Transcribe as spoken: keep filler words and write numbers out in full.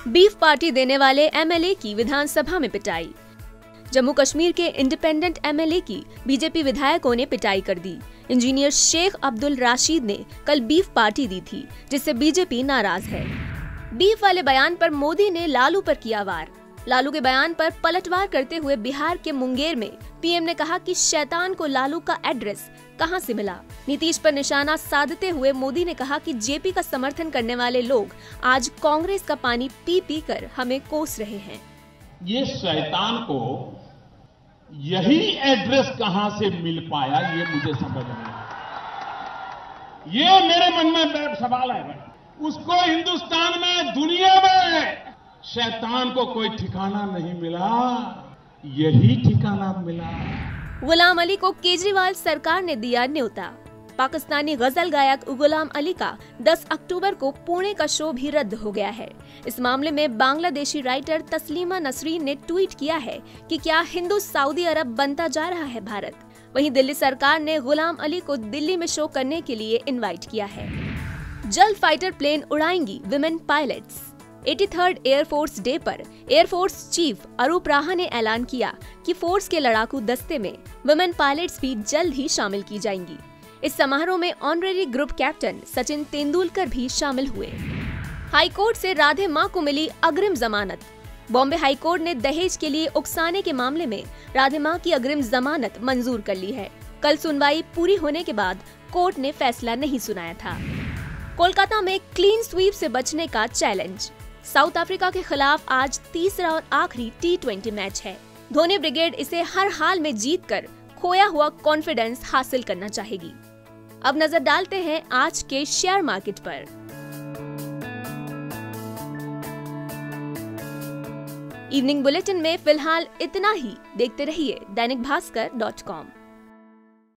Beef party देने वाले MLA की विधानसभा में पिटाई। जम्मू कश्मीर के इंडिपेंडेंट एमएलए की बीजेपी विधायकों ने पिटाई कर दी। इंजीनियर शेख अब्दुल राशिद ने कल बीफ पार्टी दी थी, जिससे बीजेपी नाराज है। बीफ वाले बयान पर मोदी ने लालू पर किया वार। लालू के बयान पर पलटवार करते हुए बिहार के मुंगेर में पीएम ने कहा कि शैतान को लालू का एड्रेस कहां से मिला। नीतीश पर निशाना साधते हुए मोदी ने कहा कि जेपी का समर्थन करने वाले लोग आज कांग्रेस का पानी पी पी कर हमें कोस रहे हैं। ये शैतान को यही एड्रेस कहां से मिल पाया, ये मुझे समझ नहीं आया। ये मेरे मन में बैठ सवाल है। उसको हिंदुस्तान में, दुनिया में शैतान को कोई ठिकाना नहीं मिला, यही ठिकाना मिला। गुलाम अली को केजरीवाल सरकार ने दिया न्योता। पाकिस्तानी गजल गायक गुलाम अली का दस अक्टूबर को पुणे का शो भी रद्द हो गया है। इस मामले में बांग्लादेशी राइटर तस्लीमा नसरीन ने ट्वीट किया है कि क्या हिंदू सऊदी अरब बनता जा रहा है भारत। वहीं दिल्ली सरकार ने गुलाम अली को दिल्ली में शो करने के लिए इनवाइट किया है। जल्द फाइटर प्लेन उड़ाएंगी विमेन पायलट्स। तिरासी एयरफोर्स डे पर एयरफोर्स चीफ अरूप राहा ने ऐलान किया कि फोर्स के लड़ाकू दस्ते में वुमेन पायलट्स भी जल्द ही शामिल की जाएंगी। इस समारोह में honorary group captain Sachin Tendulkar भी शामिल हुए। हाईकोर्ट से राधे मां को मिली अग्रिम जमानत। बॉम्बे हाईकोर्ट ने दहेज के लिए उकसाने के मामले में राधे मां की अग्रिम जमानत मंजूर कर ली है। कल सुनवाई पूरी होने के बाद कोर्ट ने फैसला नहीं सुनाया था। कोलकाता में क्लीन स्वीप से बचने का चैलेंज। साउथ अफ्रीका के खिलाफ आज तीसरा और आखिरी टी ट्वेंटी मैच है। धोनी ब्रिगेड इसे हर हाल में जीतकर खोया हुआ कॉन्फिडेंस हासिल करना चाहेगी। अब नजर डालते हैं आज के शेयर मार्केट पर। इवनिंग बुलेटिन में फिलहाल इतना ही। देखते रहिए दैनिक भास्कर डॉट कॉम।